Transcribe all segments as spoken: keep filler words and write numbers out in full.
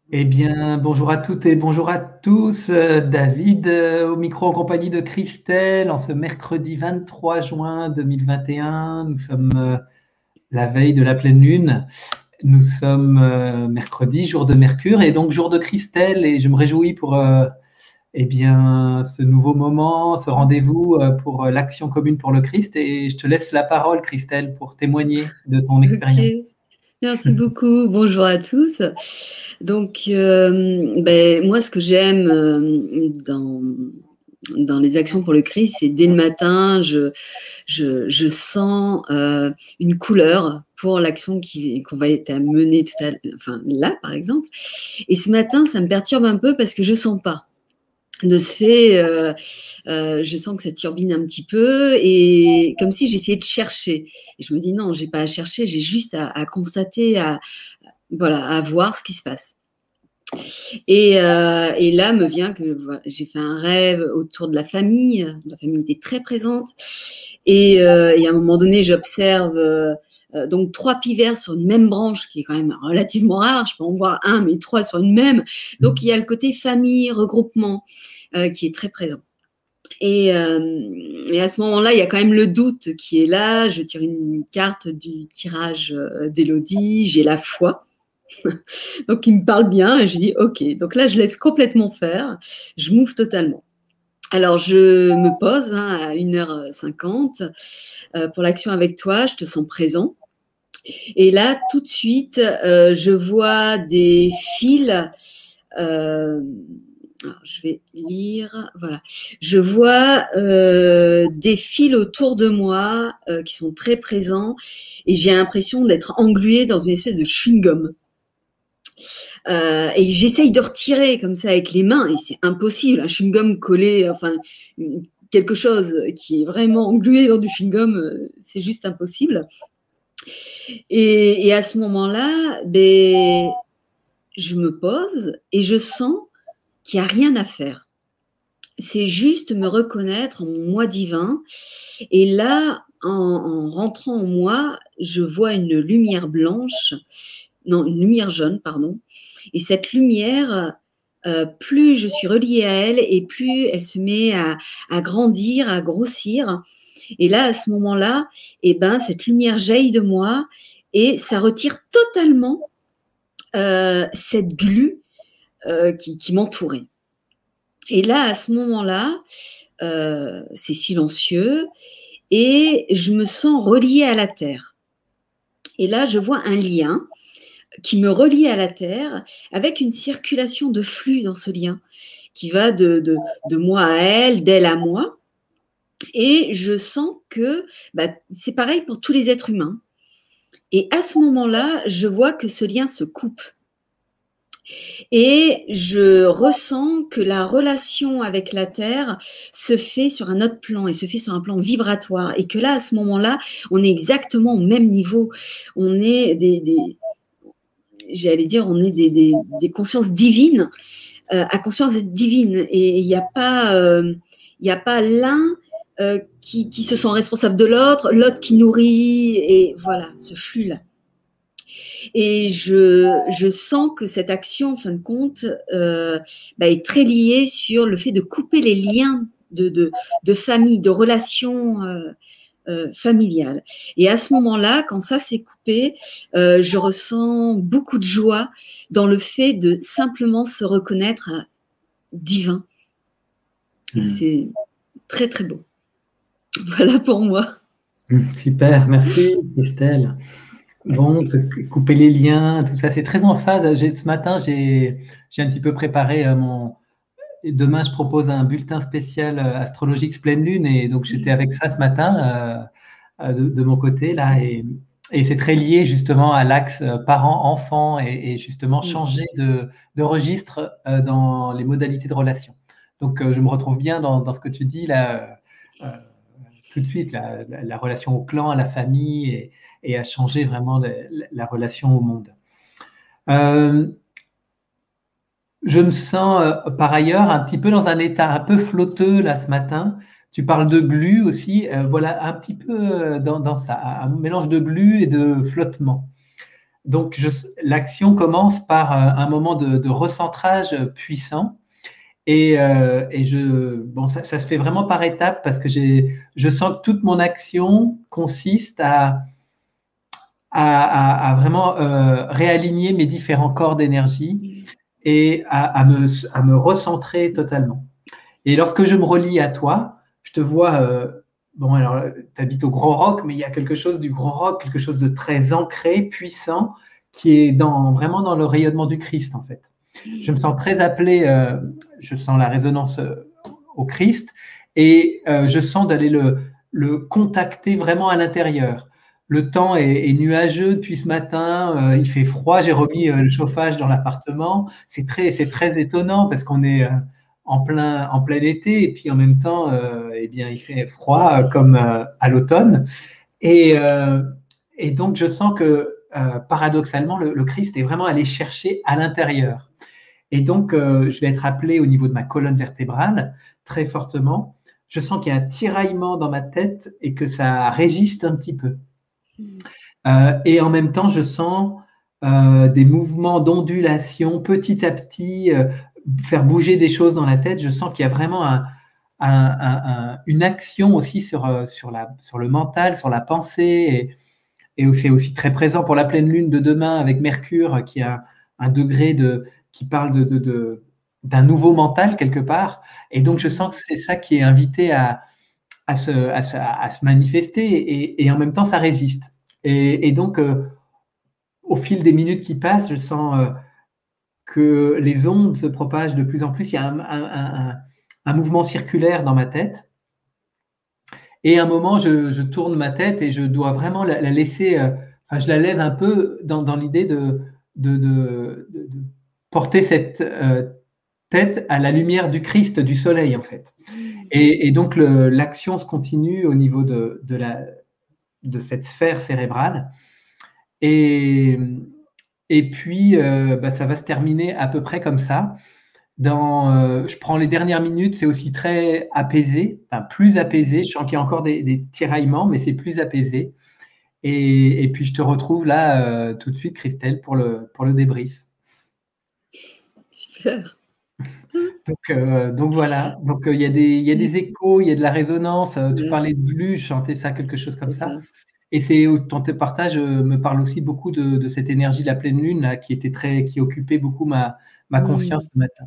Eh bien, bonjour à toutes et bonjour à tous. Euh, David, euh, au micro en compagnie de Christelle, en ce mercredi vingt-trois juin deux mille vingt et un. Nous sommes euh, la veille de la pleine lune. Nous sommes euh, mercredi, jour de Mercure, et donc jour de Christelle. Et je me réjouis pour euh, eh bien, ce nouveau moment, ce rendez-vous euh, pour euh, l'action commune pour le Christ. Et je te laisse la parole, Christelle, pour témoigner de ton Ok, expérience. merci beaucoup. Bonjour à tous. Donc, euh, ben, moi, ce que j'aime euh, dans, dans les actions pour le Christ, c'est dès le matin, je, je, je sens euh, une couleur pour l'action qui, qu'on va être à mener tout à l'heure, enfin là, par exemple. Et ce matin, ça me perturbe un peu parce que je sens pas. De ce fait, euh, euh, je sens que ça turbine un petit peu et comme si j'essayais de chercher. Et je me dis non, j'ai pas à chercher, j'ai juste à, à constater, à, voilà, à voir ce qui se passe. Et, euh, et là me vient que voilà, j'ai fait un rêve autour de la famille. La famille était très présente. Et, euh, et à un moment donné, j'observe euh, donc trois pivers sur une même branche, qui est quand même relativement rare. Je peux en voir un, mais trois sur une même. Donc il y a le côté famille, regroupement, euh, qui est très présent. Et, euh, et à ce moment-là, il y a quand même le doute qui est là. Je tire une carte du tirage d'Élodie, j'ai la foi. Donc, il me parle bien et je dis OK. Donc là, je laisse complètement faire. Je m'ouvre totalement. Alors, je me pose hein, à une heure cinquante euh, pour l'action avec toi. Je te sens présent. Et là, tout de suite, euh, je vois des fils. Euh, alors, je vais lire. Voilà. Je vois euh, des fils autour de moi euh, qui sont très présents et j'ai l'impression d'être engluée dans une espèce de chewing-gum. Euh, et j'essaye de retirer comme ça avec les mains et c'est impossible. Un chewing-gum collé, enfin quelque chose qui est vraiment englué dans du chewing-gum, c'est juste impossible. Et, et à ce moment-là, ben, je me pose et je sens qu'il n'y a rien à faire. C'est juste me reconnaître en mon moi divin. Et là, en, en rentrant en moi, je vois une lumière blanche, non, une lumière jaune, pardon. Et cette lumière, euh, plus je suis reliée à elle et plus elle se met à, à grandir, à grossir. Et là, à ce moment-là, eh ben, cette lumière jaillit de moi et ça retire totalement euh, cette glu euh, qui, qui m'entourait. Et là, à ce moment-là, euh, c'est silencieux et je me sens reliée à la terre. Et là, je vois un lien qui me relie à la terre avec une circulation de flux dans ce lien qui va de, de, de moi à elle, d'elle à moi. Et je sens que bah, c'est pareil pour tous les êtres humains. Et à ce moment-là, je vois que ce lien se coupe. Et je ressens que la relation avec la Terre se fait sur un autre plan et se fait sur un plan vibratoire. Et que là, à ce moment-là, on est exactement au même niveau. On est des, des j'allais dire, on est des, des, des consciences divines euh, à conscience divine. Et il n'y a pas, euh, il y a pas l'un euh, qui, qui se sent responsable de l'autre, l'autre qui nourrit. Et voilà, ce flux-là. Et je, je sens que cette action, en fin de compte, euh, bah, est très liée sur le fait de couper les liens de, de, de famille, de relations euh, euh, familiales. Et à ce moment-là, quand ça s'est coupé, euh, je ressens beaucoup de joie dans le fait de simplement se reconnaître divin. Et Hmm. c'est très, très beau. Voilà pour moi. Super, merci Christelle. Bon, se couper les liens, tout ça, c'est très en phase. J'ai- Ce matin, j'ai j'ai un petit peu préparé euh, mon. Demain, je propose un bulletin spécial euh, astrologique pleine lune, et donc j'étais avec ça ce matin euh, euh, de, de mon côté là, et, et c'est très lié justement à l'axe euh, parents-enfants et, et justement changer de, de registre euh, dans les modalités de relation. Donc, euh, je me retrouve bien dans, dans ce que tu dis là. euh, Tout de suite, la, la- la relation au clan, à la famille, et, et à changer vraiment la, la- la relation au monde. Euh, je me sens euh, par ailleurs un petit peu dans un état un peu flotteux là ce matin. Tu parles de glu aussi, euh, voilà un petit peu euh, dans, dans ça, un mélange de glu et de flottement. donc, l'action commence par euh, un moment de, de recentrage puissant. Et, euh, et je, bon, ça, ça se fait vraiment par étapes parce que j'ai, je sens que toute mon action consiste à, à, à, à vraiment euh, réaligner mes différents corps d'énergie et à, à, me, à me recentrer totalement. Et lorsque je me relie à toi, je te vois, euh, bon, alors, tu habites au Grand Roc, mais il y a quelque chose du Grand Roc, quelque chose de très ancré, puissant, qui est dans, vraiment dans le rayonnement du Christ, en fait. Je me sens très appelé, euh, je sens la résonance euh, au Christ, et euh, je sens d'aller le, le contacter vraiment à l'intérieur. Le temps est, est nuageux depuis ce matin, euh, il fait froid, j'ai remis euh, le chauffage dans l'appartement. C'est très, c'est très étonnant parce qu'on est euh, en plein, en plein été et puis en même temps, euh, eh bien, il fait froid euh, comme euh, à l'automne. Et, euh, et donc, je sens que euh, paradoxalement, le, le Christ est vraiment allé chercher à l'intérieur. Et donc, euh, je vais être appelé au niveau de ma colonne vertébrale très fortement. Je sens qu'il y a un tiraillement dans ma tête et que ça résiste un petit peu. Euh, et en même temps, je sens euh, des mouvements d'ondulation petit à petit, euh, faire bouger des choses dans la tête. Je sens qu'il y a vraiment un, un, un, une action aussi sur, sur, la, sur le mental, sur la pensée. Et, et c'est aussi très présent pour la pleine lune de demain avec Mercure qui a un degré de, qui parle de, de, de, d'un nouveau mental quelque part. Et donc, je sens que c'est ça qui est invité à, à, se, à, se, à se manifester et, et en même temps, ça résiste. Et, et donc, euh, au fil des minutes qui passent, je sens euh, que les ondes se propagent de plus en plus. Il y a un, un, un, un mouvement circulaire dans ma tête. Et à un moment, je, je tourne ma tête et je dois vraiment la, la laisser, euh, enfin, je la lève un peu dans, dans l'idée de, de, de, de, porter cette euh, tête à la lumière du Christ, du soleil, en fait. Et, et donc, le, l'action se continue au niveau de, de, la, de cette sphère cérébrale. Et, et puis, euh, bah, ça va se terminer à peu près comme ça. Dans, euh, je prends les dernières minutes, c'est aussi très apaisé, enfin plus apaisé. Je sens qu'il y a encore des, des tiraillements, mais c'est plus apaisé. Et, et puis je te retrouve là euh, tout de suite, Christelle, pour le, pour le débrief. Super. Donc, euh, donc voilà, donc euh, il y a des, il y a des échos, il y a de la résonance. Euh, tu Ouais, parlais de Glu, je chantais ça, quelque chose comme c'est ça. ça. Et c'est ton partage euh, me parle aussi beaucoup de, de cette énergie de la pleine lune là, qui était très, qui occupait beaucoup ma, ma conscience Mm. ce matin.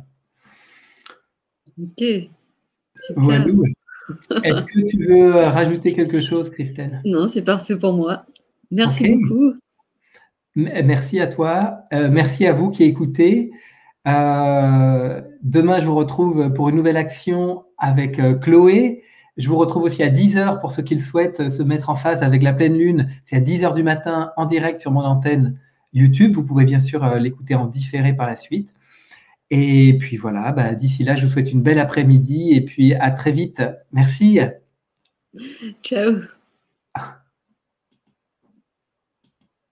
Ok, super. Voilà. Est-ce que tu veux rajouter quelque chose, Christelle? Non, c'est parfait pour moi. Merci Ok. beaucoup. Merci à toi. Euh, merci à vous qui écoutez. Euh, demain, je vous retrouve pour une nouvelle action avec euh, Chloé. Je vous retrouve aussi à dix heures pour ceux qui le souhaitent se mettre en phase avec la pleine lune. C'est à dix heures du matin en direct sur mon antenne YouTube. Vous pouvez bien sûr euh, l'écouter en différé par la suite. Et puis voilà, bah, d'ici là, je vous souhaite une belle après-midi et puis à très vite. Merci. Ciao.